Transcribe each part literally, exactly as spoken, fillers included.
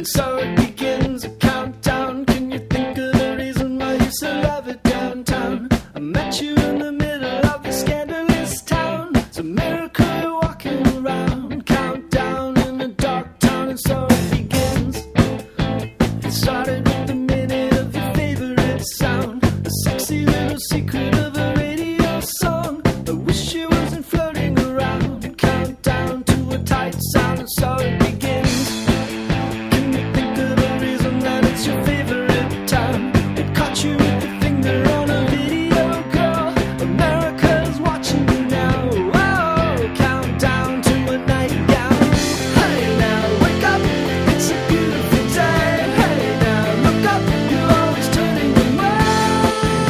And so it begins a countdown. Can you think of the reason why you so love it downtown? I met you in the middle of the scandalous town. It's a miracle you're walking around. Countdown in a dark town. And so it begins. It started with the minute of your favorite sound, a sexy little secret of a radio song. I wish you wasn't floating around. Countdown to a tight sound. And so it begins. Can you think of the reason that it's your favorite town? It caught you with your finger on a video, girl. America's watching you now. Oh, countdown to a nightgown. Hey now, wake up, it's a beautiful day. Hey now, look up, you're always turning away.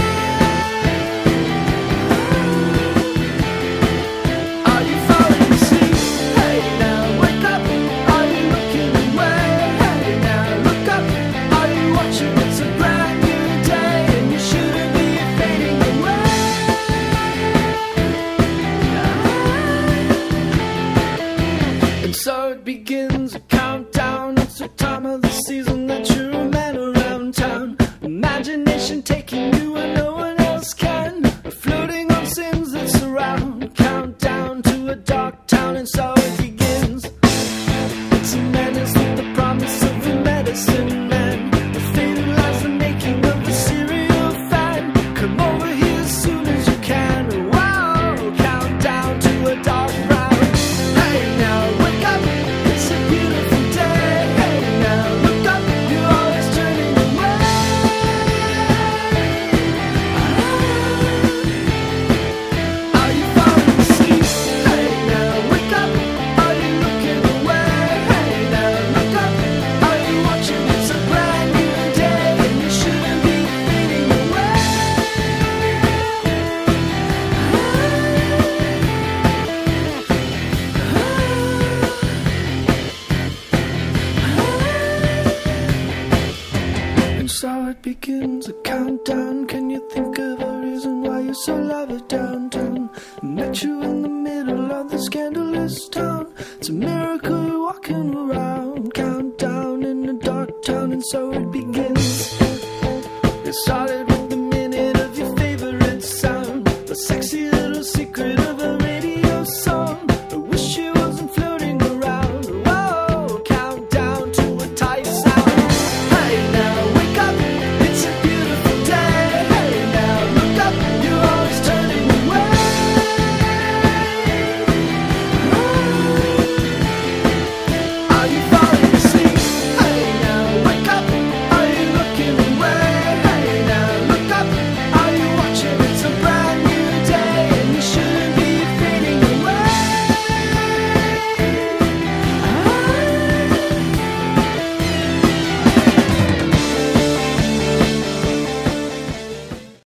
Are you falling asleep? Hey now, wake up, are you looking away? Hey now, look up, are you watching? It's a brand new day and you shouldn't be fading away. And so it begins a countdown. It's the time of the season that you're a man around town. Imagination taking you where no one else can. Floating on sins that surround. Countdown to a dark town. And so it begins. It's a menace with the promise of a medicine man. The fatal lies the making of the serial fan. Come over here as soon as you can. Wow, countdown to a dark round. Hey now, wake up, it's a beautiful day. Hey now, look up, you're always turning away. Are you falling asleep? Hey now, wake up, are you looking away? Hey now, look up, are you watching? It's a brand new day and you shouldn't be fading away. And so it begins a countdown. Can you think of a reason why you so love it downtown? I met you in the middle of the scandalous town. It's a miracle you're walking around. Countdown in a dark town. And so it